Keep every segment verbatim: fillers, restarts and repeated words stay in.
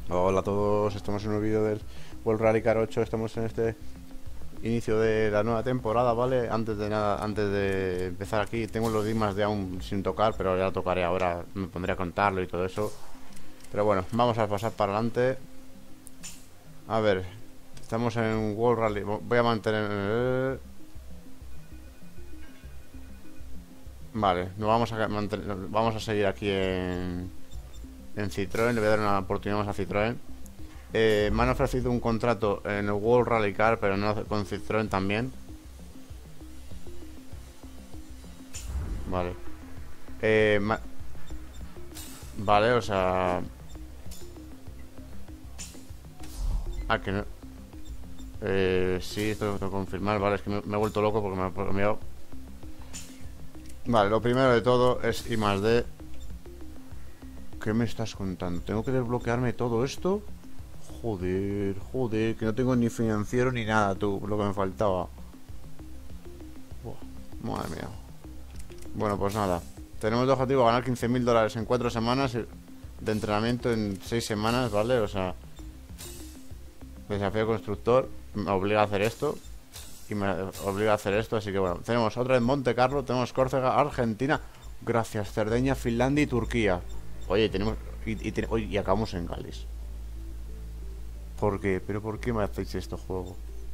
Hola a todos, estamos en un vídeo del World Rally Car ocho. Estamos en este inicio de la nueva temporada, ¿vale? Antes de nada, antes de empezar aquí, tengo los dimas de aún sin tocar, pero ya lo tocaré ahora, me pondré a contarlo y todo eso. Pero bueno, vamos a pasar para adelante. A ver, estamos en World Rally, voy a mantener... Vale, nos vamos a mantener, vamos a seguir aquí en, en Citroën. Le voy a dar una oportunidad más a Citroën. Eh, me han ofrecido un contrato en el World Rally Car, pero no con Citroën también. Vale. Eh, vale, o sea... Ah, que no... Eh, sí, esto lo tengo que confirmar. Vale, es que me, me he vuelto loco porque me ha cambiado. Vale, lo primero de todo es I más D. ¿Qué me estás contando? ¿Tengo que desbloquearme todo esto? Joder, joder, que no tengo ni financiero ni nada, tú, lo que me faltaba. Buah, madre mía. Bueno, pues nada. Tenemos de objetivo ganar quince mil dólares en cuatro semanas de entrenamiento en seis semanas, ¿vale? O sea, desafío constructor me obliga a hacer esto. Y me obliga a hacer esto, así que bueno. Tenemos otra vez Monte Carlo, tenemos Córcega, Argentina. Gracias, Cerdeña, Finlandia y Turquía. Oye, tenemos... Y, y, y, y acabamos en Gales. ¿Por qué? ¿Pero por qué me hacéis esto, juego?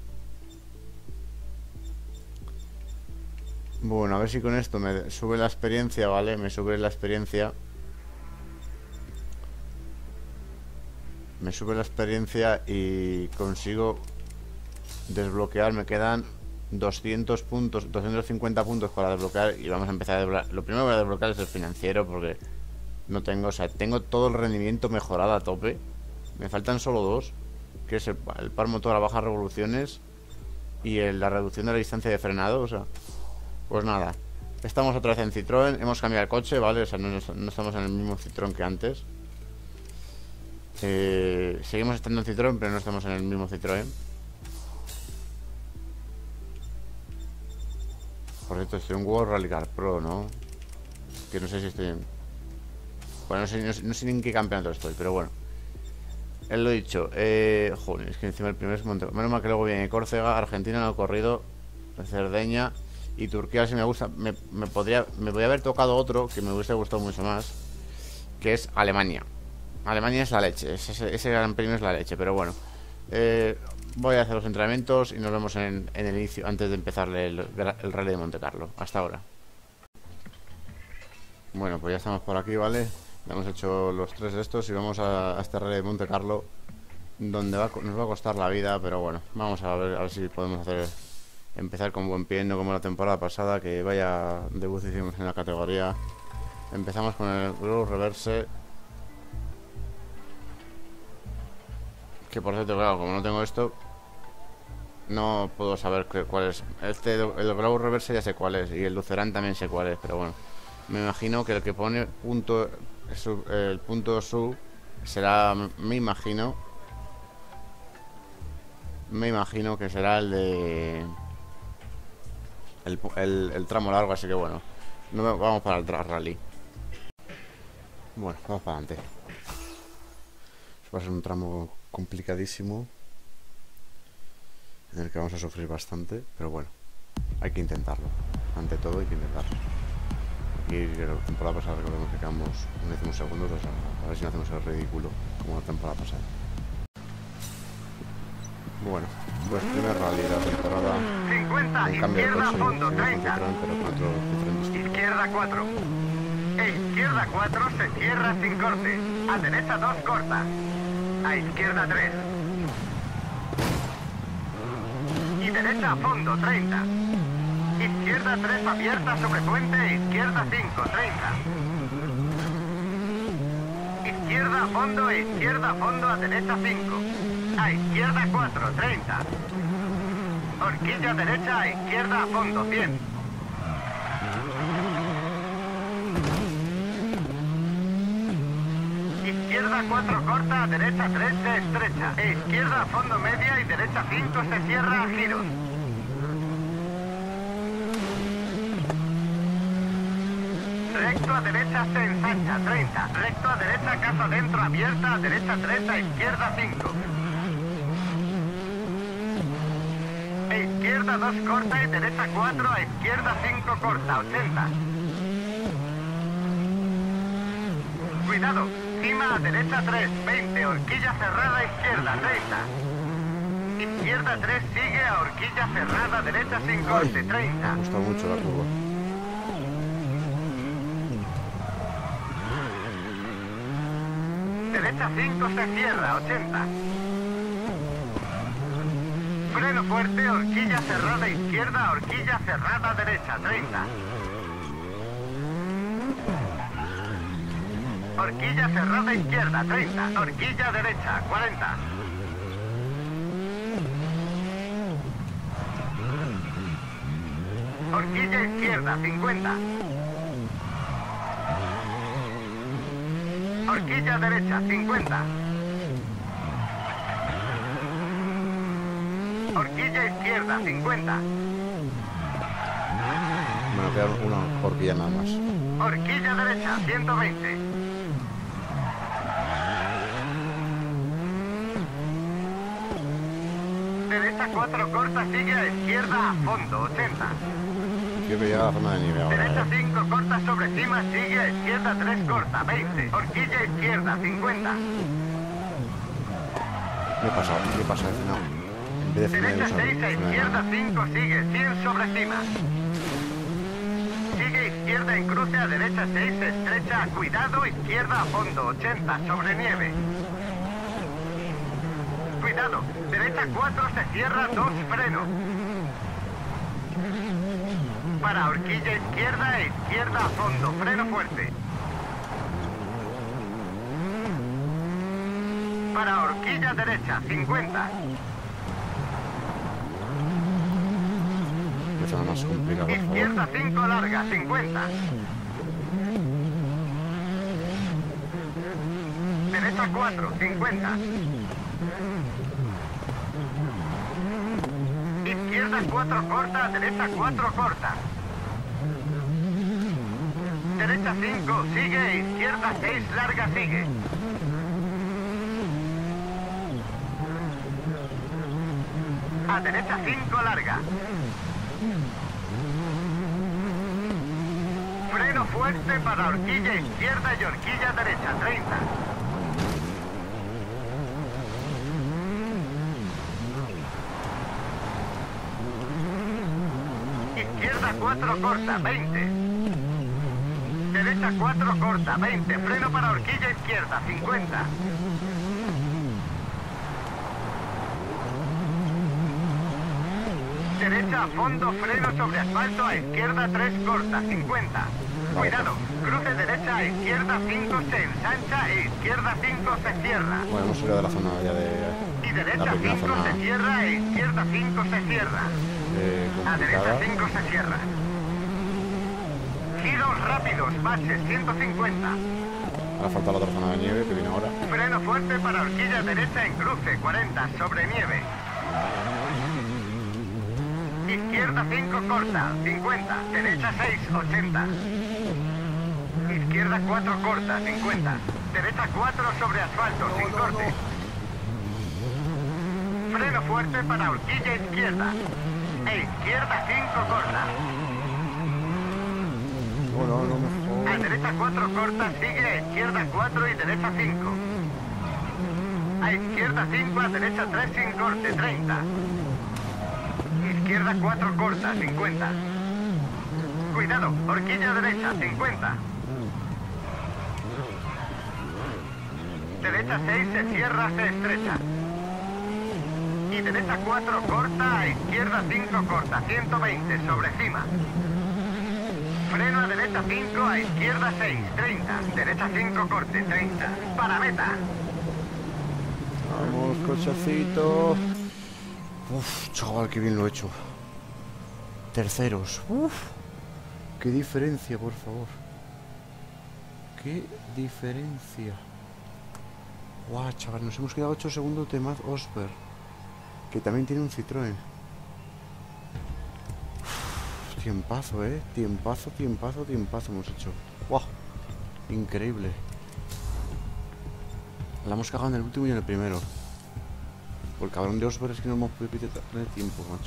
Bueno, a ver si con esto me sube la experiencia, ¿vale? Me sube la experiencia. Me sube la experiencia y consigo desbloquear. Me quedan doscientos puntos, doscientos cincuenta puntos para desbloquear. Y vamos a empezar a desbloquear. Lo primero que voy a desbloquear es el financiero, porque no tengo, o sea, tengo todo el rendimiento mejorado a tope. Me faltan solo dos, que es el, el par motor a bajas revoluciones y el, la reducción de la distancia de frenado. O sea, pues nada, estamos otra vez en Citroën. Hemos cambiado el coche, ¿vale? O sea, no, no estamos en el mismo Citroën que antes. eh, Seguimos estando en Citroën, pero no estamos en el mismo Citroën. Por cierto, estoy en World Rally Car Pro, ¿no? Que no sé si estoy en... Bueno, no sé, no sé, no sé ni en qué campeonato estoy, pero bueno. Él lo he dicho. Eh, joder, es que encima el primero es Monte... Menos mal que luego viene Córcega, Argentina no he corrido, Cerdeña y Turquía si me gusta. Me, me podría me podría haber tocado otro que me hubiese gustado mucho más, que es Alemania. Alemania es la leche, ese, ese gran premio es la leche, pero bueno. Eh, voy a hacer los entrenamientos y nos vemos en, en el inicio, antes de empezar el, el rally de Monte Carlo. Hasta ahora. Bueno, pues ya estamos por aquí, ¿vale? Ya hemos hecho los tres de estos y vamos a, a este rally de Monte Carlo, donde va, nos va a costar la vida, pero bueno, vamos a ver, a ver si podemos hacer empezar con buen pie, no como la temporada pasada, que vaya debut hicimos en la categoría. Empezamos con el Glow Reverse, que por cierto, claro, como no tengo esto, no puedo saber qué, cuál es. Este, el Glow Reverse ya sé cuál es, y el Lucerán también sé cuál es, pero bueno, me imagino que el que pone punto sub, el punto sub será, me imagino Me imagino que será el de el, el, el tramo largo, así que bueno, no, vamos para el rally. Bueno, vamos para adelante. Va a ser un tramo complicadísimo, en el que vamos a sufrir bastante, pero bueno, hay que intentarlo. Ante todo hay que intentarlo. Y la temporada pasada recordemos que quedamos un décimo segundos, o sea, a ver si no hacemos el ridículo como la temporada pasada. Bueno, pues primer rally de la temporada. cincuenta, Un cambio de izquierda, coche, fondo, un treinta. Citroën, pero con otro Citroën distinto. Izquierda cuatro. E izquierda cuatro se cierra sin corte. A derecha dos corta. A izquierda tres. Y derecha a fondo treinta. Izquierda tres abierta sobre puente e izquierda cinco, treinta. Izquierda a fondo e izquierda a fondo a derecha cinco. A izquierda cuatro, treinta. Horquilla derecha a izquierda a fondo, cien. Izquierda cuatro corta, a derecha tres se estrecha. E izquierda a fondo media y derecha cinco se cierra a giros. Recto a derecha se ensancha, treinta. Recto a derecha, casa dentro, abierta, a derecha tres, a izquierda cinco. A izquierda dos corta y derecha cuatro, a izquierda cinco corta, ochenta. Cuidado, cima a derecha tres, veinte, horquilla cerrada, izquierda, treinta. Izquierda tres, sigue a horquilla cerrada, derecha sin corte, treinta. Me gusta mucho la curva. Derecha cinco se cierra, ochenta. Freno fuerte, horquilla cerrada, izquierda, horquilla cerrada, derecha, treinta. Horquilla cerrada, izquierda, treinta. Horquilla derecha, cuarenta. Horquilla izquierda, cincuenta. Horquilla derecha, cincuenta. Horquilla izquierda, cincuenta. Bueno, queda una horquilla nada más. Horquilla derecha, ciento veinte. Derecha cuatro corta, sigue a izquierda a fondo, ochenta. Quiero que llegue a la zona de nieve ahora. Derecha ¿eh? cinco corta sobre cima, sigue a izquierda tres corta, veinte. Horquilla izquierda, cincuenta. ¿Qué pasa? ¿Qué pasa al final? En vez de frenar, Derecha usar- seis a frenar. izquierda cinco, sigue cien sobre cima. Sigue izquierda en cruce a derecha seis, estrecha, cuidado, izquierda a fondo, ochenta, sobre nieve. Cuidado, derecha cuatro se cierra, dos freno. Para horquilla izquierda e izquierda a fondo, freno fuerte. Para horquilla derecha, cincuenta. Qué zona más complicada, por favor. Izquierda cinco larga, cincuenta. Derecha cuatro, cincuenta. Izquierda cuatro corta, derecha cuatro corta. Derecha cinco, sigue, izquierda seis larga, sigue. A derecha cinco larga. Freno fuerte para horquilla izquierda y horquilla derecha, treinta. Izquierda cuatro corta, veinte. Derecha cuatro corta, veinte. Freno para horquilla izquierda, cincuenta. Derecha a fondo, freno sobre asfalto, a izquierda tres corta, cincuenta. Cuidado, cruce derecha a izquierda cinco se ensancha e izquierda cinco se cierra. Bueno, hemos salido de la zona ya de Y la derecha primera cinco zona se cierra e izquierda cinco se cierra. eh, A derecha complicada. cinco se cierra. Giros rápidos, baches ciento cincuenta. Ahora falta la otra zona de nieve que viene ahora. Freno fuerte para horquilla derecha en cruce, cuarenta, sobre nieve. Izquierda cinco corta, cincuenta. Derecha seis, ochenta. Izquierda cuatro corta, cincuenta. Derecha cuatro sobre asfalto, sin corte. Freno fuerte para horquilla izquierda. E izquierda cinco corta. Oh, no, no, mejor. A derecha cuatro corta, sigue a izquierda cuatro y derecha cinco. A izquierda cinco, a derecha tres sin corte, treinta. Izquierda cuatro corta, cincuenta. Cuidado, horquilla derecha, cincuenta. Derecha seis se cierra, se estrecha. Y derecha cuatro corta, a izquierda cinco corta, ciento veinte, sobre cima. Freno a derecha cinco, a izquierda seis, treinta. Derecha cinco corte, treinta. Para meta. Vamos, cochecito. Uf, chaval, qué bien lo he hecho. Terceros. Uf. Qué diferencia, por favor. Qué diferencia. Guau, chaval, nos hemos quedado ocho segundos de Matt Osberg, que también tiene un Citroën. Uf, tiempazo, eh. Tiempazo, tiempazo, tiempazo hemos hecho. ¡Wow! Increíble. La hemos cagado en el último y en el primero. Por el cabrón de Osborne es que no hemos podido tener tiempo, macho.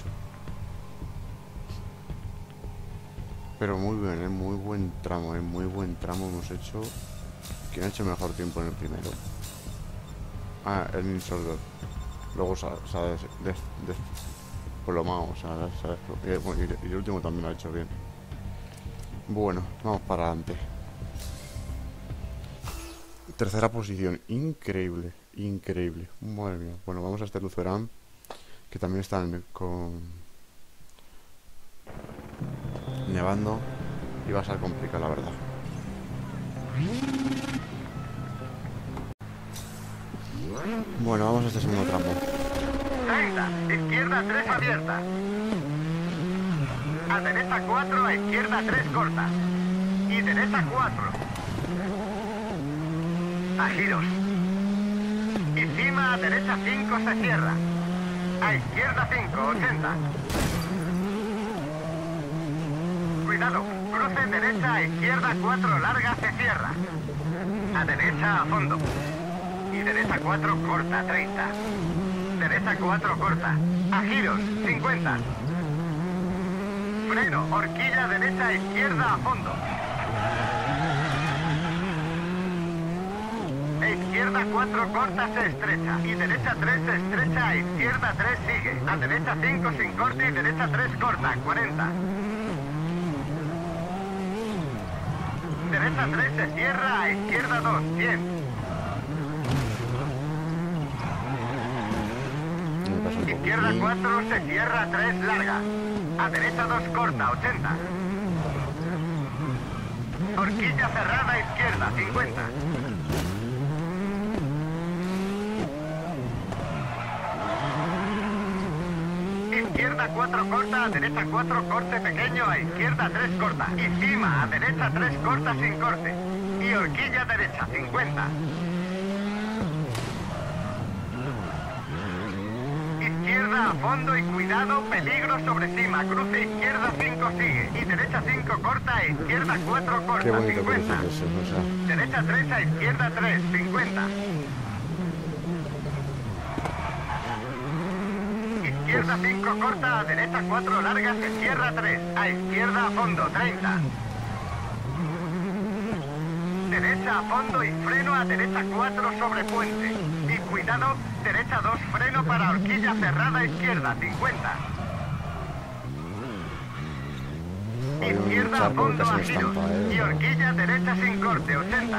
Pero muy bien, es muy buen tramo, es muy buen tramo hemos hecho. ¿Quién ha hecho mejor tiempo en el primero? Ah, el Ninsorder. Luego se ha desplomado, o sea, se ha desplomado. Bueno, y, y el último también lo ha hecho bien. Bueno, vamos para adelante. Tercera posición, increíble, increíble. Madre mía. Bueno, vamos a este Lucerán, que también están con nevando y va a ser complicado, la verdad. Bueno, vamos a este segundo tramo. treinta, izquierda tres abierta. A derecha cuatro, a izquierda tres corta. Y derecha cuatro. A giros. Y cima a derecha cinco se cierra. A izquierda cinco, ochenta. Cuidado, cruce derecha a izquierda cuatro larga se cierra. A derecha a fondo. Y derecha cuatro corta, treinta. Derecha cuatro corta. A giros, cincuenta. Freno, horquilla derecha izquierda a fondo. A izquierda cuatro corta se estrecha. Y derecha tres se estrecha. A izquierda tres sigue. A derecha cinco sin corte y derecha tres corta, cuarenta. Derecha tres se cierra. A izquierda dos, cien. Izquierda cuatro se cierra tres larga. A derecha dos corta, ochenta. Horquilla cerrada izquierda, cincuenta. Izquierda cuatro corta, a derecha cuatro corte pequeño, a izquierda tres corta. Y cima, a derecha tres corta sin corte. Y horquilla derecha, cincuenta. Izquierda a fondo y cuidado, peligro sobre cima. Cruce izquierda cinco sigue. Y derecha cinco corta, a izquierda cuatro corta, Qué bonito cincuenta. que es eso, o sea. Derecha tres a izquierda tres, cincuenta. Izquierda cinco corta, a derecha cuatro larga, se cierra tres. A izquierda a fondo, treinta. Derecha a fondo y freno a derecha cuatro sobre puente. Y cuidado, derecha dos freno para horquilla cerrada izquierda, cincuenta. Izquierda a fondo a giros. Y horquilla derecha sin corte, ochenta.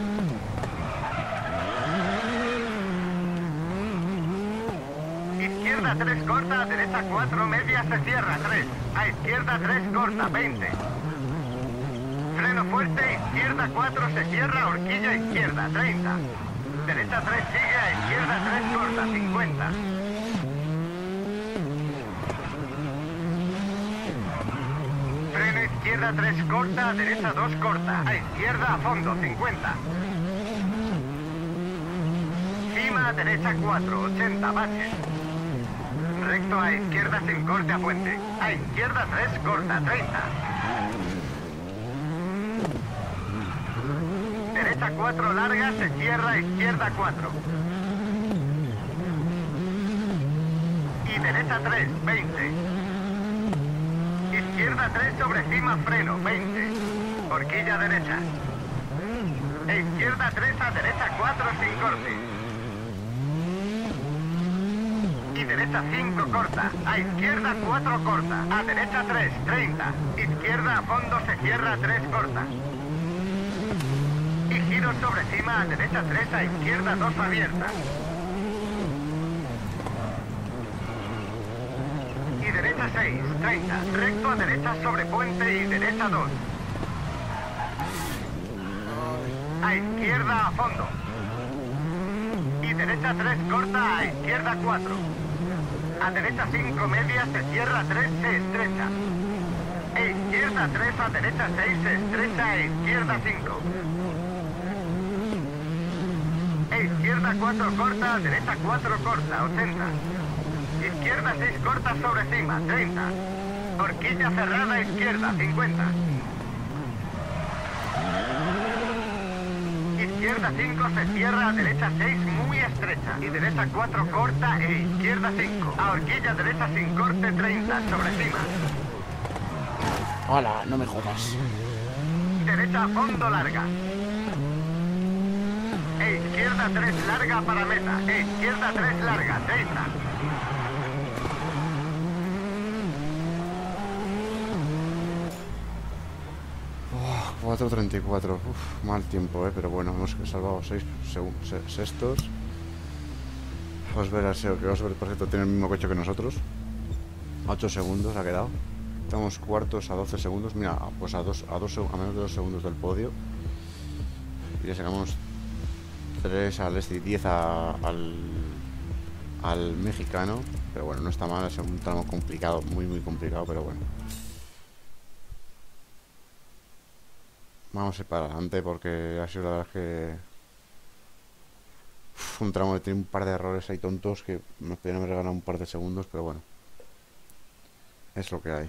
Izquierda tres corta, a derecha cuatro media se cierra, tres. A izquierda tres corta, veinte. Freno fuerte, izquierda cuatro se cierra, horquilla izquierda, treinta. Derecha tres sigue, a izquierda tres corta, cincuenta. Freno izquierda tres corta, a derecha dos corta, a izquierda a fondo, cincuenta. Cima a derecha cuatro, ochenta, baches. Recto a izquierda sin corte a puente. A izquierda tres corta, treinta. Derecha cuatro larga, se cierra, izquierda cuatro. Y derecha tres, veinte. Izquierda tres sobre cima, freno, veinte. Horquilla derecha. E izquierda tres a derecha cuatro sin corte. Y derecha cinco corta. A izquierda cuatro corta. A derecha tres, treinta. Izquierda a fondo se cierra tres corta. Y giro sobre cima, a derecha tres, a izquierda dos abierta. Y derecha seis, treinta. Recto a derecha sobre puente y derecha dos. A izquierda a fondo. Y derecha tres corta, a izquierda cuatro. A derecha cinco media se cierra tres, se estrecha. E izquierda tres, a derecha seis se estrecha, e izquierda cinco. E izquierda cuatro corta, a derecha cuatro corta, ochenta. Izquierda seis corta sobre cima, treinta. Horquilla cerrada izquierda, cincuenta. izquierda cinco se cierra, a derecha seis muy estrecha. Y derecha cuatro corta e izquierda cinco. A horquilla derecha sin corte treinta sobre cima. Hola, no me jodas. Derecha a fondo larga. E izquierda tres larga para meta. E izquierda tres larga, treinta. cuatro treinta y cuatro. Uf, mal tiempo, eh, pero bueno, hemos salvado seis sextos. Osberg, que Osberg, por cierto, tiene el mismo coche que nosotros. ocho segundos ha quedado. Estamos cuartos a doce segundos. Mira, pues a, dos, a, dos, a menos de dos segundos del podio. Y le sacamos tres al este y diez a, al, al mexicano. Pero bueno, no está mal, es un tramo complicado, muy muy complicado, pero bueno. Vamos a ir para adelante porque ha sido la verdad que Uf, un tramo que tiene un par de errores ahí tontos que nos podrían haber ganado un par de segundos, pero bueno, es lo que hay.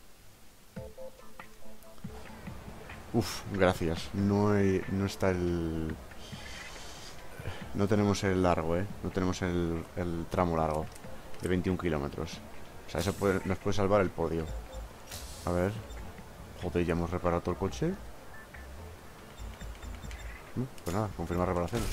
Uf, gracias. No, hay, no está el... No tenemos el largo, eh. No tenemos el, el tramo largo de veintiún kilómetros. O sea, eso puede, nos puede salvar el podio. A ver. Joder, ya hemos reparado todo el coche. Pues nada, confirmar reparaciones.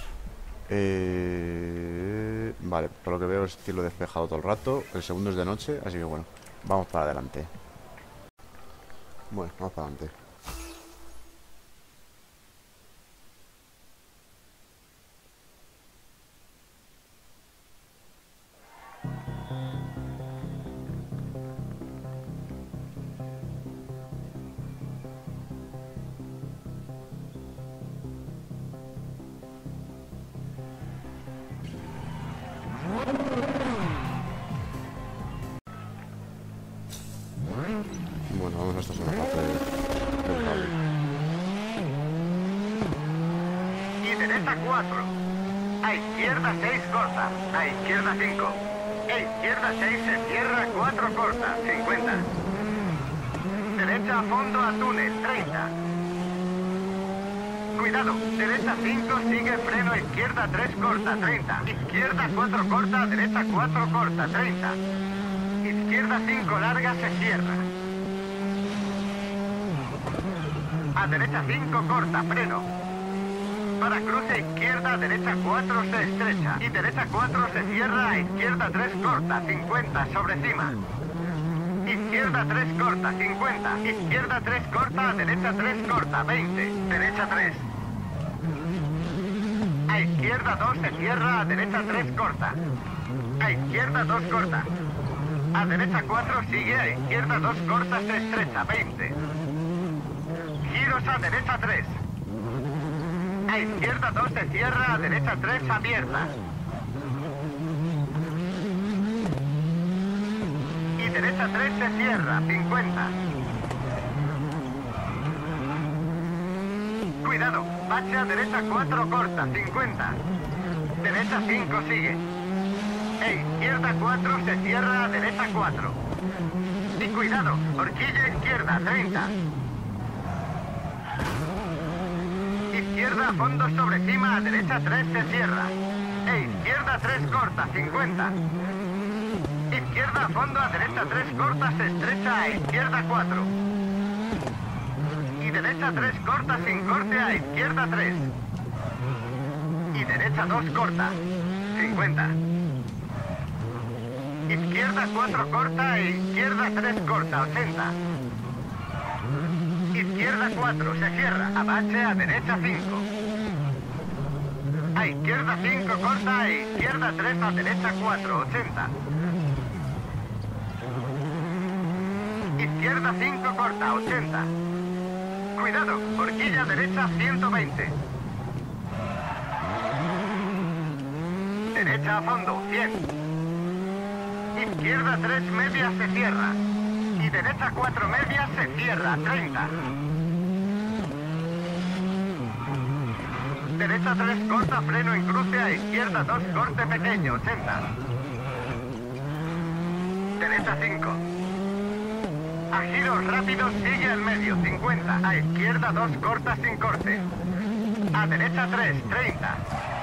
eh... Vale, por lo que veo es cielo despejado todo el rato. El segundo es de noche, así que bueno, vamos para adelante. Bueno, vamos para adelante. Bueno, vamos a esta segunda parte del rally. Y derecha cuatro. A izquierda seis corta. A izquierda cinco. E izquierda seis se cierra, cuatro corta, cincuenta. Derecha a fondo a túnel, treinta. Cuidado, derecha cinco, sigue freno, izquierda tres corta, treinta. Izquierda cuatro corta, derecha cuatro corta, treinta. Izquierda cinco larga, se cierra. A derecha cinco corta, freno. Para cruce izquierda, derecha cuatro se estrecha. Y derecha cuatro se cierra, a izquierda tres corta, cincuenta sobre cima. Izquierda tres corta, cincuenta. Izquierda tres corta, derecha tres corta, veinte. Derecha tres. A izquierda dos se cierra, a derecha tres corta. A izquierda dos corta. A derecha cuatro sigue, a izquierda dos corta se estrecha, veinte. Giros a derecha tres. A izquierda dos se cierra, a derecha tres abierta. Y derecha tres se cierra, cincuenta. Cuidado, bache a derecha cuatro corta, cincuenta. Derecha cinco sigue. E izquierda cuatro se cierra, a derecha cuatro. Y cuidado, horquilla izquierda, treinta. Izquierda a fondo sobre cima, a derecha tres se cierra. E izquierda tres corta, cincuenta. Izquierda a fondo, a derecha tres corta, se estrecha, a izquierda cuatro. Y derecha tres corta, sin corte, a izquierda tres. Y derecha dos corta, cincuenta. Izquierda cuatro corta, e izquierda tres corta, ochenta. Izquierda cuatro, se cierra, a bache, a derecha cinco. A izquierda cinco corta, a izquierda tres, a derecha cuatro, ochenta. Izquierda cinco corta, ochenta. Cuidado, horquilla derecha ciento veinte. Derecha a fondo, cien. Izquierda tres medias se cierra. Y derecha cuatro medias se cierra, treinta. Derecha tres corta, freno en cruce, a izquierda dos corte pequeño, ochenta. Derecha cinco. A giros rápidos sigue al medio, cincuenta. A izquierda dos cortas sin corte. A derecha tres, treinta.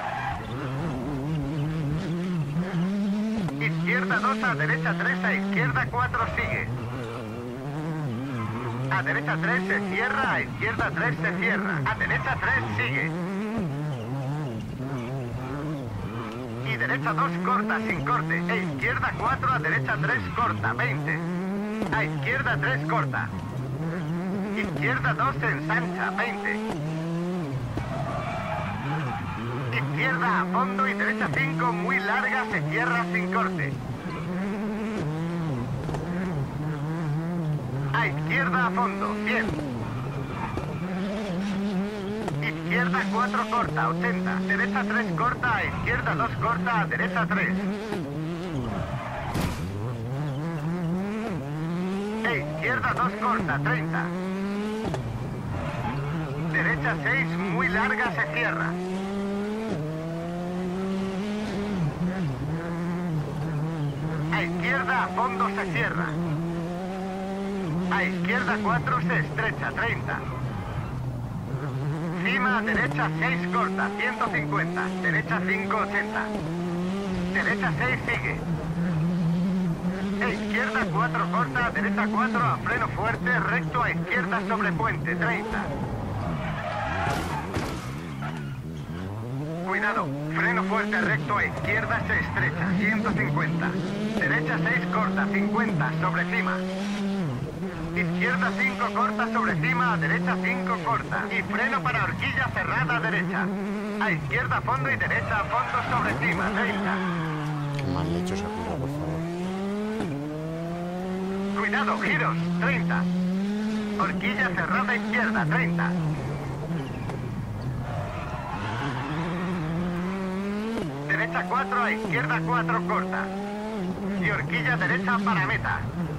Izquierda dos, a derecha tres, a izquierda cuatro, sigue. A derecha tres se cierra, a izquierda tres se cierra. A derecha tres sigue. Y derecha dos corta sin corte. E izquierda cuatro, a derecha tres corta, veinte. A izquierda tres corta. Izquierda dos ensancha, veinte. Izquierda a fondo y derecha cinco muy larga se cierra sin corte. A izquierda a fondo, cien. Izquierda cuatro corta, ochenta. Derecha tres corta, a izquierda dos corta, a derecha tres. E izquierda dos corta, treinta. Derecha seis muy larga se cierra. A izquierda a fondo se cierra. A izquierda cuatro se estrecha, treinta. Cima a derecha seis corta, ciento cincuenta. Derecha cinco, ochenta. Derecha seis sigue. E izquierda cuatro corta, derecha cuatro a freno fuerte, recto a izquierda sobre puente, treinta. Cuidado, freno fuerte recto a izquierda se estrecha, ciento cincuenta. Derecha seis corta, cincuenta, sobre cima. Izquierda cinco corta sobre cima, a derecha cinco corta. Y freno para horquilla cerrada a derecha. A izquierda fondo y derecha a fondo sobre cima, treinta. Qué mal hecho esa curva, por favor. Cuidado, giros, treinta. Horquilla cerrada izquierda, treinta. Derecha cuatro, a izquierda cuatro corta. Y horquilla derecha para meta.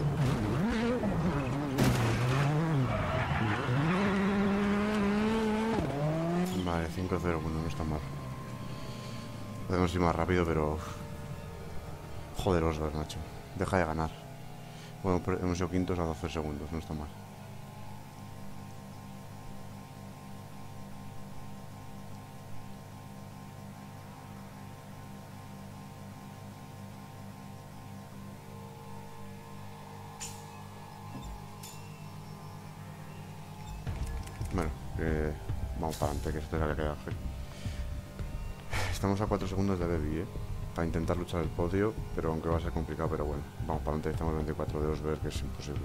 Vale, cinco cero, bueno, no está mal. Podemos ir más rápido, pero... Joder, Osberg, macho. Deja de ganar. Bueno, hemos sido quintos a doce segundos, no está mal. Bueno, eh, vamos para adelante, que esto ya le queda. Estamos a cuatro segundos de Baby, eh, para intentar luchar el podio, pero aunque va a ser complicado, pero bueno, vamos para adelante. Estamos a veinticuatro de Osberg, que es imposible.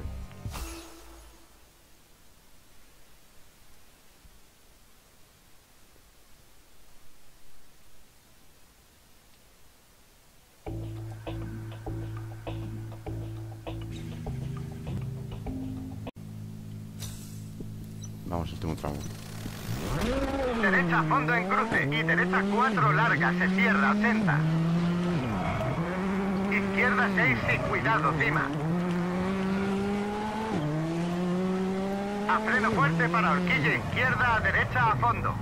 Vamos, último tramo. Derecha fondo en cruce y derecha cuatro larga, se cierra, ochenta. Izquierda seis y cuidado, cima. A freno fuerte para horquilla izquierda, a derecha a fondo.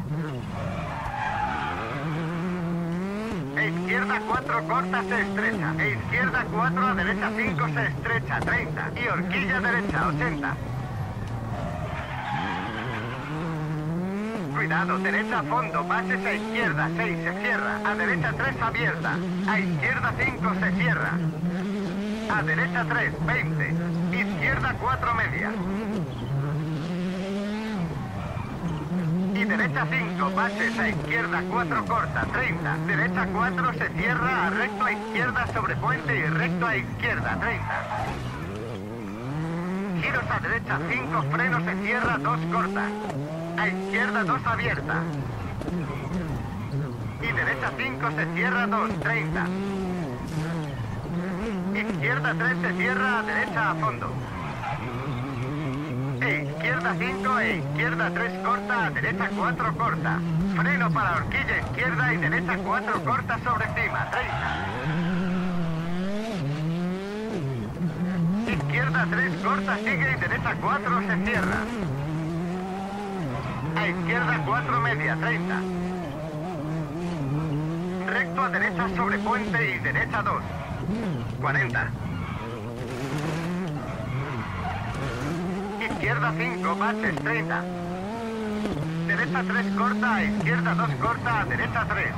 E izquierda cuatro corta se estrecha. E izquierda cuatro a derecha cinco se estrecha, treinta. Y horquilla derecha, ochenta. Cuidado, derecha a fondo, bases a izquierda, seis se cierra, a derecha tres abierta, a izquierda cinco se cierra, a derecha tres, veinte, izquierda cuatro media. Y derecha cinco, bases a izquierda cuatro corta, treinta, derecha cuatro se cierra, a recto a izquierda sobre puente y recto a izquierda, treinta. Giros a derecha cinco, freno se cierra, dos corta. A izquierda dos abierta. Y derecha cinco se cierra dos, treinta. Izquierda tres se cierra, a derecha a fondo. E izquierda cinco e izquierda tres corta, a derecha cuatro corta. Freno para horquilla izquierda y derecha cuatro corta sobre cima, treinta. Izquierda tres corta sigue y derecha cuatro se cierra. A izquierda cuatro media, treinta. Recto a derecha sobre puente y derecha dos. cuarenta. Izquierda cinco, baches, treinta. Derecha Derecha tres corta, a izquierda dos corta, a derecha tres.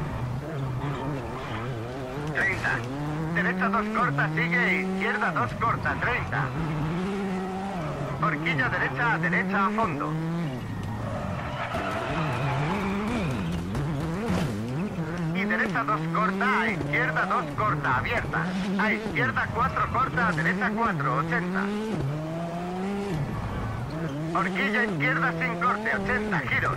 treinta. Derecha dos corta, sigue, izquierda dos corta, treinta. Horquilla derecha a derecha a fondo. Y derecha dos corta, a izquierda dos corta, abierta. A izquierda cuatro corta, a derecha cuatro, ochenta. Horquilla izquierda sin corte, ochenta, giros.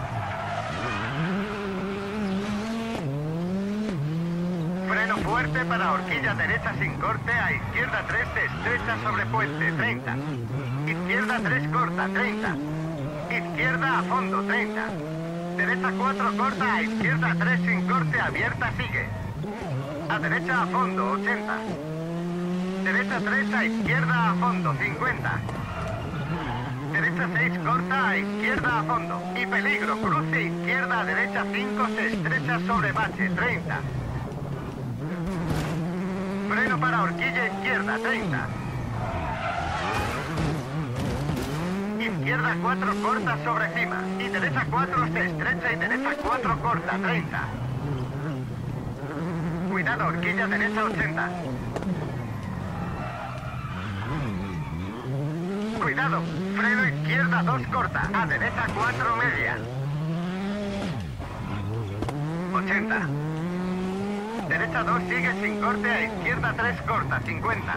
Freno fuerte para horquilla derecha sin corte, a izquierda tres, estrecha sobre puente, treinta. Izquierda tres corta, treinta. Izquierda a fondo, treinta. Derecha cuatro corta, a izquierda tres sin corte, abierta, sigue. A derecha a fondo, ochenta. Derecha tres a izquierda a fondo, cincuenta. Derecha seis corta, a izquierda a fondo. Y peligro, cruce izquierda a derecha cinco, se estrecha sobre bache, treinta. Freno para horquilla izquierda, treinta. Izquierda cuatro corta sobre cima. Y derecha cuatro se estrecha y derecha cuatro corta, treinta. Cuidado, horquilla derecha ochenta. Cuidado, freno izquierda dos corta, a derecha cuatro media. ochenta. Derecha dos sigue sin corte, a izquierda tres corta, cincuenta.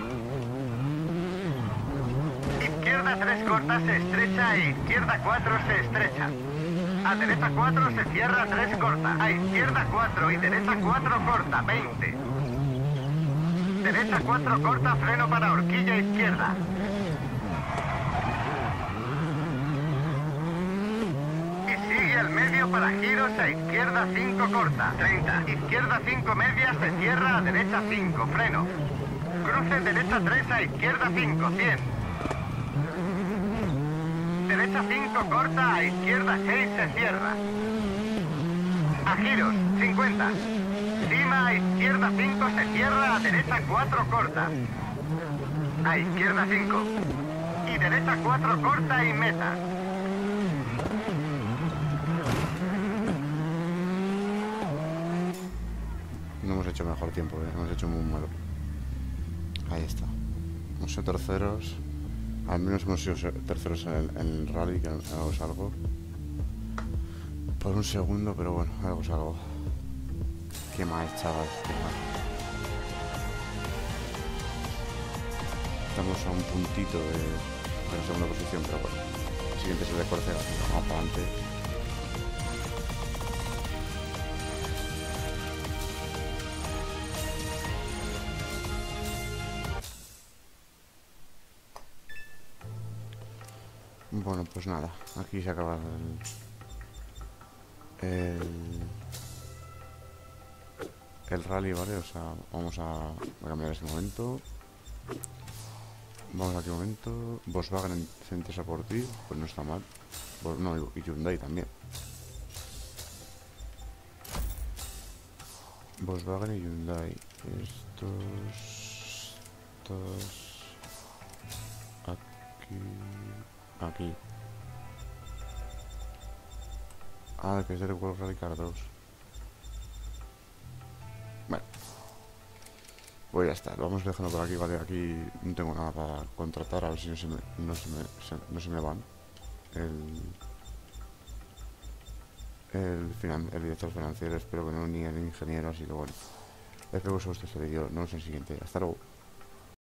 Izquierda tres corta se estrecha e izquierda cuatro se estrecha. A derecha cuatro se cierra tres corta, a izquierda cuatro y derecha cuatro corta, veinte. Derecha cuatro corta, freno para horquilla izquierda. Al medio para giros, a izquierda cinco corta, treinta. Izquierda cinco media, se cierra, a derecha cinco, freno. Cruce derecha tres, a izquierda cinco, cien. Derecha cinco corta, a izquierda seis, se cierra. A giros, cincuenta. Cima, a izquierda cinco, se cierra, a derecha cuatro corta. A izquierda cinco. Y derecha cuatro corta y meta. No hemos hecho mejor tiempo, ¿eh? Hemos hecho muy malo. Ahí está. Hemos sido terceros. Al menos hemos sido terceros en el, en el rally, que algo es algo. Por un segundo, pero bueno, algo es algo. Qué mal, chaval, qué mal. Estamos a un puntito de, de la segunda posición, pero bueno. El siguiente es el de Córcega. Vamos para adelante. Bueno, pues nada, aquí se acaba el, el, el rally, ¿vale? O sea, vamos a, voy a cambiar ese momento. Vamos a aquel momento. Volkswagen en Centesa por ti, pues no está mal. Pues no, y Hyundai también. Volkswagen y Hyundai. Estos... Estos... Aquí... Aquí. Ah, que es del World Rally Car dos. Bueno. Pues ya está, lo vamos dejando por aquí, vale. Aquí no tengo nada para contratar, a ver si no se me, no se me, se, no se me van. El... El, finan, el director financiero, espero que no, ni el ingeniero, así que bueno. Espero que os guste este vídeo, nos vemos en el siguiente. Hasta luego.